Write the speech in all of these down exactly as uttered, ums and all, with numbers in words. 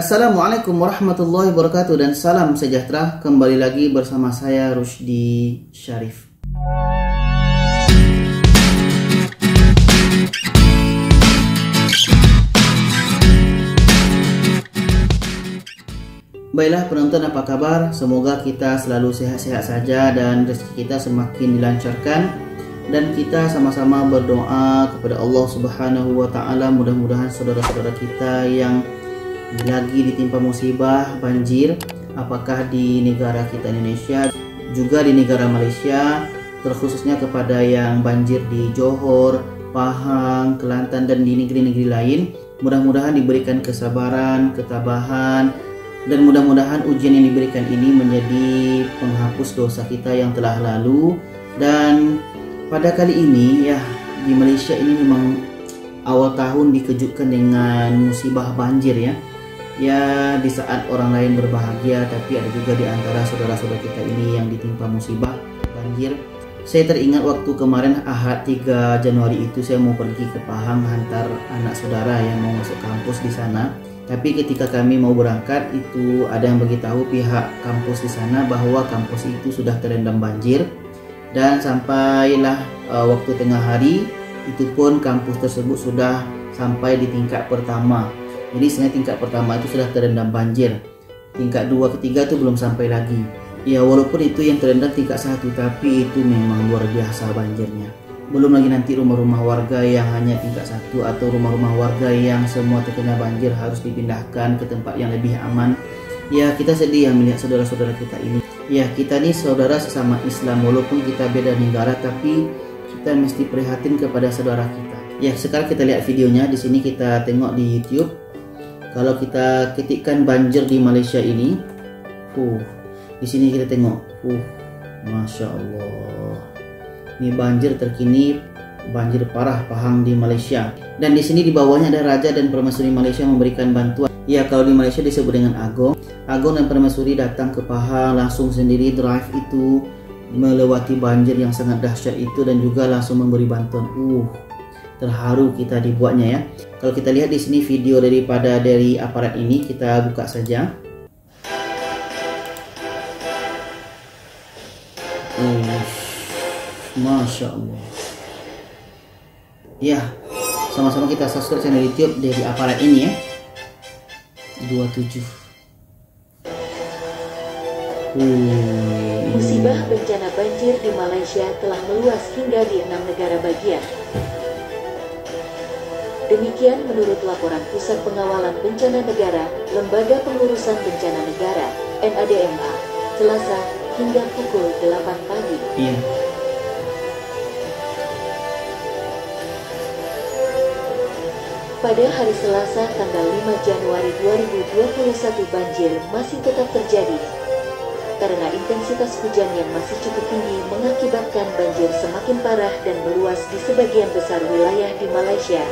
Assalamualaikum warahmatullahi wabarakatuh dan salam sejahtera. Kembali lagi bersama saya Rusdi Syarif. Baiklah penonton, apa kabar? Semoga kita selalu sehat-sehat saja dan rezeki kita semakin dilancarkan, dan kita sama-sama berdoa kepada Allah Subhanahu wa taala, mudah-mudahan saudara-saudara kita yang lagi ditimpa musibah banjir, apakah di negara kita Indonesia, juga di negara Malaysia, terkhususnya kepada yang banjir di Johor, Pahang, Kelantan dan di negeri-negeri lain, mudah-mudahan diberikan kesabaran, ketabahan, dan mudah-mudahan ujian yang diberikan ini menjadi penghapus dosa kita yang telah lalu. Dan pada kali ini ya, di Malaysia ini memang awal tahun dikejutkan dengan musibah banjir ya. Ya, di saat orang lain berbahagia, tapi ada juga di antara saudara-saudara kita ini yang ditimpa musibah banjir. Saya teringat waktu kemarin Ahad tiga Januari itu saya mau pergi ke Pahang hantar anak saudara yang mau masuk kampus di sana. Tapi ketika kami mau berangkat, itu ada yang beritahu pihak kampus di sana bahwa kampus itu sudah terendam banjir. Dan sampailah uh, waktu tengah hari, itu pun kampus tersebut sudah sampai di tingkat pertama. Jadi sebenarnya tingkat pertama itu sudah terendam banjir. Tingkat dua, ketiga itu belum sampai lagi. Ya walaupun itu yang terendam tingkat satu, tapi itu memang luar biasa banjirnya. Belum lagi nanti rumah-rumah warga yang hanya tingkat satu atau rumah-rumah warga yang semua terkena banjir harus dipindahkan ke tempat yang lebih aman. Ya kita sedih ya melihat saudara-saudara kita ini. Ya kita nih saudara sesama Islam, walaupun kita beda negara, tapi kita mesti prihatin kepada saudara kita. Ya sekarang kita lihat videonya. Di sini kita tengok di YouTube. Kalau kita ketikkan banjir di Malaysia ini, uh, di sini kita tengok, uh, masya Allah. Ini banjir terkini, banjir parah Pahang di Malaysia. Dan di sini di bawahnya ada Raja dan Permaisuri Malaysia memberikan bantuan. Ya kalau di Malaysia disebut dengan Agong. Agong dan Permaisuri datang ke Pahang langsung sendiri drive itu melewati banjir yang sangat dahsyat itu dan juga langsung memberi bantuan. Uh, terharu kita dibuatnya ya. Kalau kita lihat di sini video daripada dari aparat ini, kita buka saja. Uh. Masya Allah. Ya, sama-sama kita subscribe channel YouTube dari aparat ini ya. dua puluh tujuh. Hmm. Musibah bencana banjir di Malaysia telah meluas hingga di enam negara bagian. Demikian menurut laporan Pusat Pengawalan Bencana Negara, Lembaga Pengurusan Bencana Negara (N A D M A), Selasa hingga pukul delapan pagi. Iya. Pada hari Selasa tanggal lima Januari dua ribu dua puluh satu, banjir masih tetap terjadi karena intensitas hujan yang masih cukup tinggi mengakibatkan banjir semakin parah dan meluas di sebagian besar wilayah di Malaysia.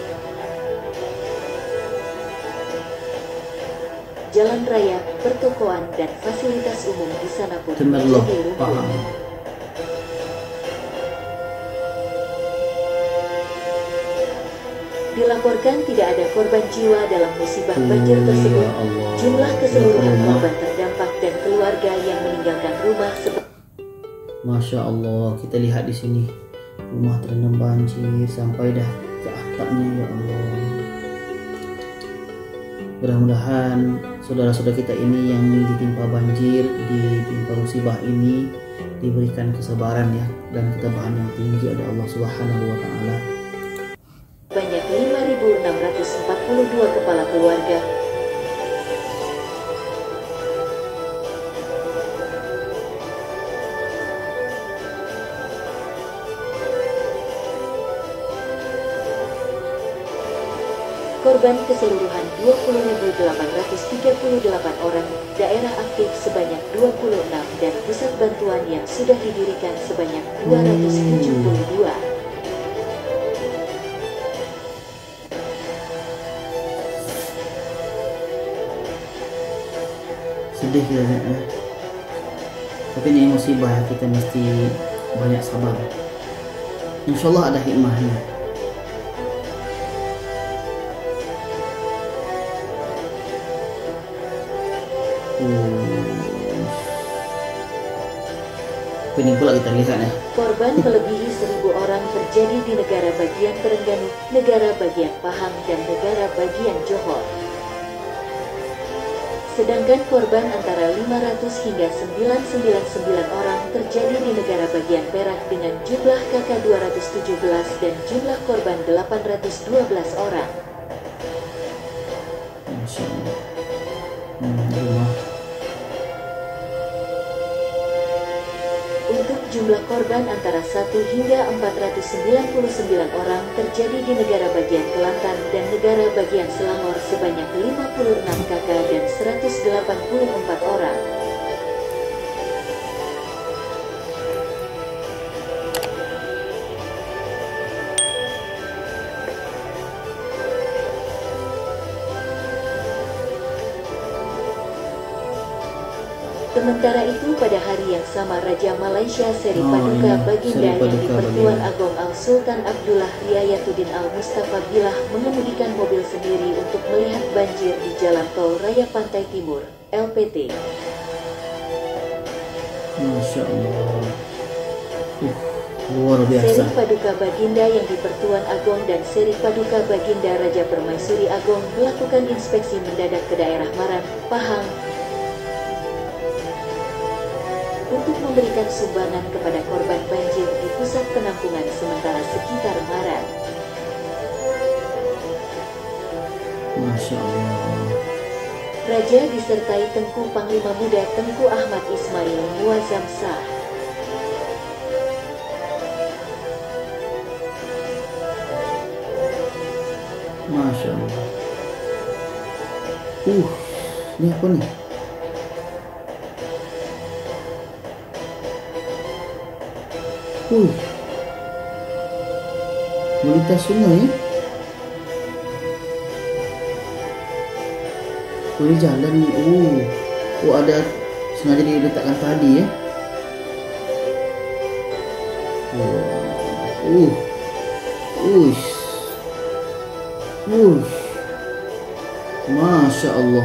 Jalan raya, pertokoan, dan fasilitas umum di sana pun menjadi lumpuh. Dilaporkan tidak ada korban jiwa dalam musibah banjir tersebut. Jumlah keseluruhan korban terdampak dan keluarga yang meninggalkan rumah seperti. Masya Allah, kita lihat di sini rumah terendam banjir sampai dah ke atapnya ya Allah. Mudah-mudahan saudara-saudara kita ini yang ditimpa banjir, ditimpa musibah ini diberikan kesabaran ya dan ketabahan yang tinggi oleh Allah Subhanahu wa taala. Banyak lima ribu enam ratus empat puluh dua kepala keluarga. Korban keseluruhan dua puluh ribu delapan ratus tiga puluh delapan orang, daerah aktif sebanyak dua puluh enam, dan pusat bantuan yang sudah didirikan sebanyak dua ratus tujuh puluh dua. Sedih kita ya. Tapi ini musibah, kita mesti banyak sabar. Insya Allah ada hikmahnya. Ini pula kita lihat ya. Korban melebihi seribu orang terjadi di negara bagian Terengganu, negara bagian Pahang, dan negara bagian Johor. Sedangkan korban antara lima ratus hingga sembilan ratus sembilan puluh sembilan orang terjadi di negara bagian Perak dengan jumlah K K dua ratus tujuh belas dan jumlah korban delapan ratus dua belas orang. Masya Allah. Hmm, Untuk jumlah korban antara satu hingga empat ratus sembilan puluh sembilan orang terjadi di negara bagian Kelantan dan negara bagian Selangor sebanyak lima puluh enam kakak dan seratus delapan puluh empat orang. Sementara itu pada hari yang sama Raja Malaysia Seri Oh, Paduka iya. Baginda Seri yang Paduka di-Pertuan Baginda. Agong Al-Sultan Abdullah Riayatuddin Al-Mustafa Billah mengemudikan mobil sendiri untuk melihat banjir di Jalan Tol Raya Pantai Timur, L P T. Masya Allah. Uh, luar biasa. Seri Paduka Baginda yang di-Pertuan Agong dan Seri Paduka Baginda Raja Permaisuri Agong melakukan inspeksi mendadak ke daerah Marang, Pahang, untuk memberikan sumbangan kepada korban banjir di pusat penampungan sementara sekitar Marang. Masya Allah. Raja disertai Tengku Panglima Muda Tengku Ahmad Ismail Muazzam Shah. Masya Allah. Uh, ini apa nih? Uh, melintas sungai. Oh, ini jalan nih. Uh, oh ada sengaja diletakkan tadi ya. Uh, uh, uh, uh, Masya Allah.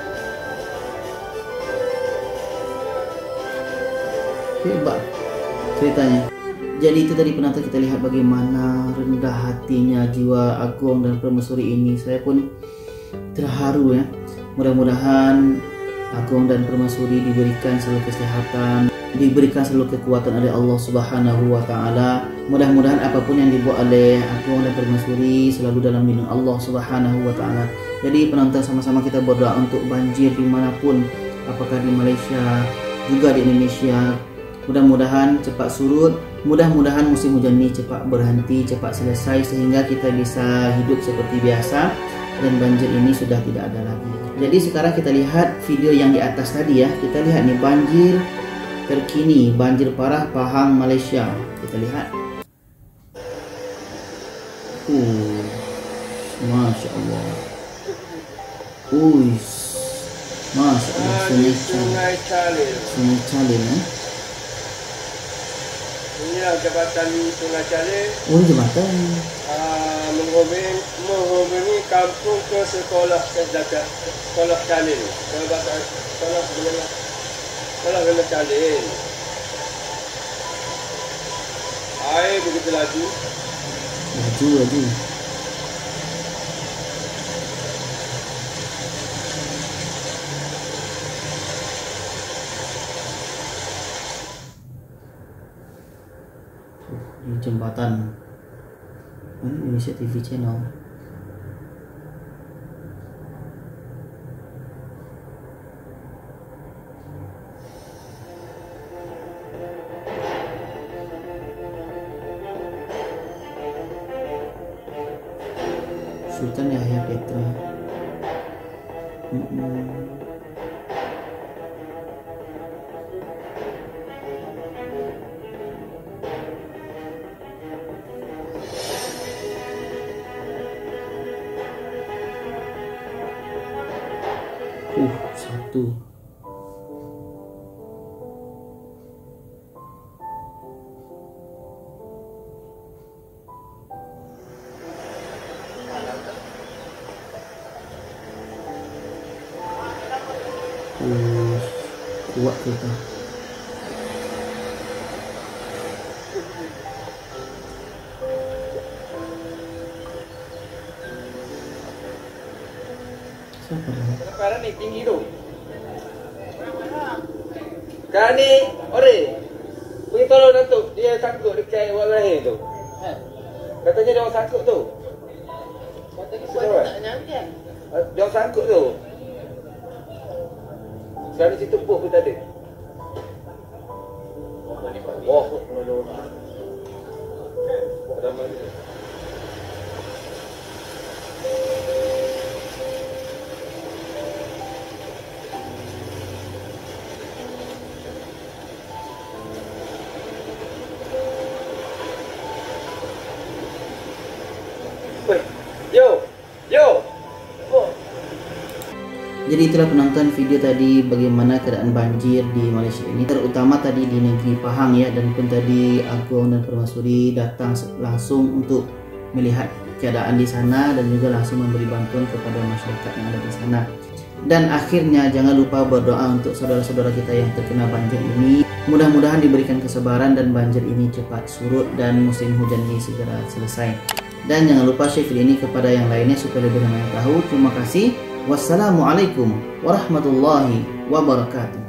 Hebat ceritanya. Jadi itu tadi penonton, kita lihat bagaimana rendah hatinya jiwa Agong dan Permaisuri ini. Saya pun terharu ya. Mudah-mudahan Agong dan Permaisuri diberikan selalu kesehatan, diberikan selalu kekuatan oleh Allah Subhanahu wa taala. Mudah-mudahan apapun yang dibuat oleh Agong dan Permaisuri selalu dalam lindung Allah Subhanahu wa taala. Jadi penonton, sama-sama kita berdoa untuk banjir dimanapun, apakah di Malaysia juga di Indonesia. Mudah-mudahan cepat surut, mudah-mudahan musim hujan ini cepat berhenti, cepat selesai sehingga kita bisa hidup seperti biasa dan banjir ini sudah tidak ada lagi. Jadi sekarang kita lihat video yang di atas tadi ya. Kita lihat nih banjir terkini, banjir parah Pahang, Malaysia. Kita lihat. Uh, Masya Allah. Uish, Masya Allah. Sungai Sungai Calil. Sungai Calil eh? Inilah jabatan Sungai Calil, Oh, ini jembatan. uh, menghubungi, menghubungi kampung ke sekolah kesehatan, sekolah Calil, sekolah sekolah sekolah sekolah rendah Calil. Air begitu laju. Laju, laju. Di jembatan. Ini Indonesia T V channel. Sultan Yahya Petra. Mm-mm. Uh, satu. Uh, kuat kita. Siapa dah? Sekarang ni tinggi tu. Sekarang ni, ore. Pergi tolong Datuk, dia sangkut dekat Wak Ibrahim tu. Katanya dia orang sangkut tu. Katanya buat tak nyangkan. Dia orang sangkut tu. Sekarang ni situ pun pun tak ada. Wah, mana-mana. Ada mana? Yo, yo. Oh. Jadi itulah penonton video tadi bagaimana keadaan banjir di Malaysia ini, terutama tadi di negeri Pahang ya, dan pun tadi Agong dan Permaisuri datang langsung untuk melihat keadaan di sana dan juga langsung memberi bantuan kepada masyarakat yang ada di sana. Dan akhirnya jangan lupa berdoa untuk saudara-saudara kita yang terkena banjir ini. Mudah-mudahan diberikan kesabaran dan banjir ini cepat surut dan musim hujan ini segera selesai. Dan jangan lupa share video ini kepada yang lainnya supaya lebih ramai yang tahu. Terima kasih. Wassalamualaikum warahmatullahi wabarakatuh.